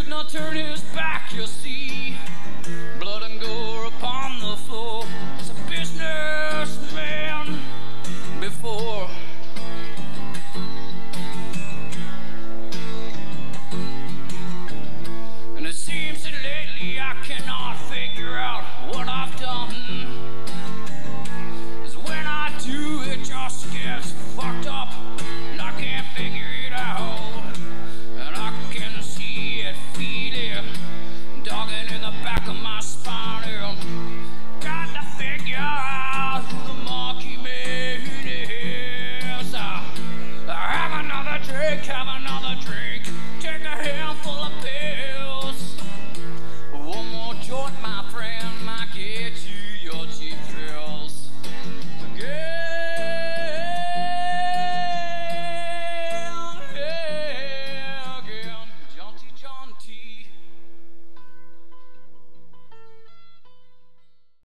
not turn his back, you'll see blood and gore upon the floor. It's a businessman before. And it seems that lately I cannot figure out what I've done. 'Cause when I do, it just gets fucked up, and I can't figure it out. And I can see it, feel it, dogging in the back of my spine.